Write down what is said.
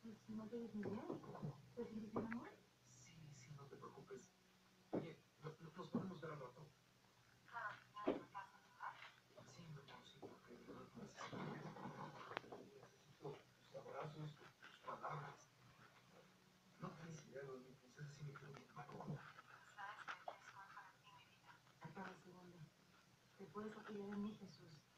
Pues no te ves muy bien. ¿Te sientes bien, amor? Sí, sí, no te preocupes. Oye, ¿nos podemos ver al rato? Sí, mi amor, sí, porque necesito tus abrazos, tus palabras. No tienes idea de mi princesa si me quedo bien malo. Acaba, segunda. Te puedes apoyar en mí, Jesús.